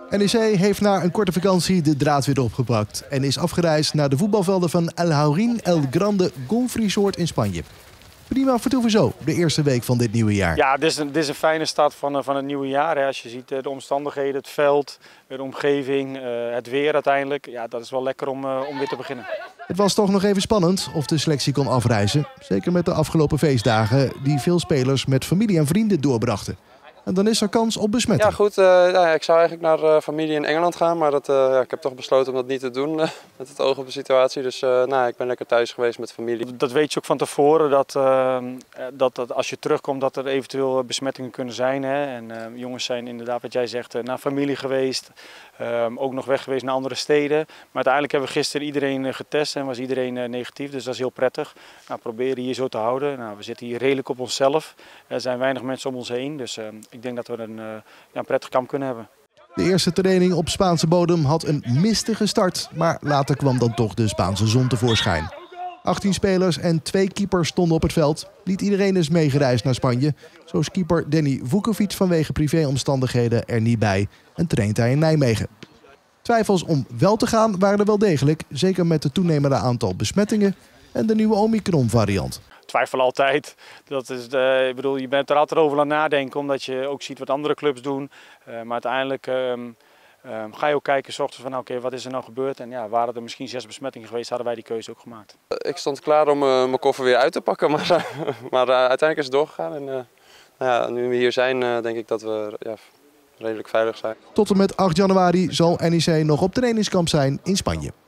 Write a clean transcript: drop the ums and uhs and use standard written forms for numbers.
NEC heeft na een korte vakantie de draad weer opgepakt en is afgereisd naar de voetbalvelden van El Haurin El Grande Golf Resort in Spanje. Prima vertoeven zo, de eerste week van dit nieuwe jaar. Ja, dit is een fijne start van het nieuwe jaar. Hè. Als je ziet de omstandigheden, het veld, de omgeving, het weer uiteindelijk. Ja, dat is wel lekker om weer te beginnen. Het was toch nog even spannend of de selectie kon afreizen. Zeker met de afgelopen feestdagen die veel spelers met familie en vrienden doorbrachten. En dan is er kans op besmetting. Ja goed, ik zou eigenlijk naar familie in Engeland gaan, maar ik heb toch besloten om dat niet te doen met het oog op de situatie. Dus ik ben lekker thuis geweest met familie. Dat weet je ook van tevoren, dat als je terugkomt dat er eventueel besmettingen kunnen zijn. Hè. En jongens zijn inderdaad, wat jij zegt, naar familie geweest. Ook nog weg geweest naar andere steden. Maar uiteindelijk hebben we gisteren iedereen getest en was iedereen negatief. Dus dat is heel prettig. Nou, proberen hier zo te houden. Nou, we zitten hier redelijk op onszelf. Er zijn weinig mensen om ons heen. Dus ik denk dat we een prettig kamp kunnen hebben. De eerste training op Spaanse bodem had een mistige start. Maar later kwam dan toch de Spaanse zon tevoorschijn. 18 spelers en 2 keepers stonden op het veld. Niet iedereen is meegereisd naar Spanje. Zo is keeper Danny Vukovic vanwege privéomstandigheden er niet bij en traint hij in Nijmegen. Twijfels om wel te gaan waren er wel degelijk. Zeker met het toenemende aantal besmettingen en de nieuwe Omicron-variant. Twijfel altijd. Je bent er altijd over aan nadenken, omdat je ook ziet wat andere clubs doen. Maar uiteindelijk ga je ook kijken, 's ochtends van oké, wat is er nou gebeurd? En ja, waren er misschien 6 besmettingen geweest, hadden wij die keuze ook gemaakt. Ik stond klaar om mijn koffer weer uit te pakken, maar uiteindelijk is het doorgegaan. En nu we hier zijn, denk ik dat we redelijk veilig zijn. Tot en met 8 januari zal NEC nog op trainingskamp zijn in Spanje.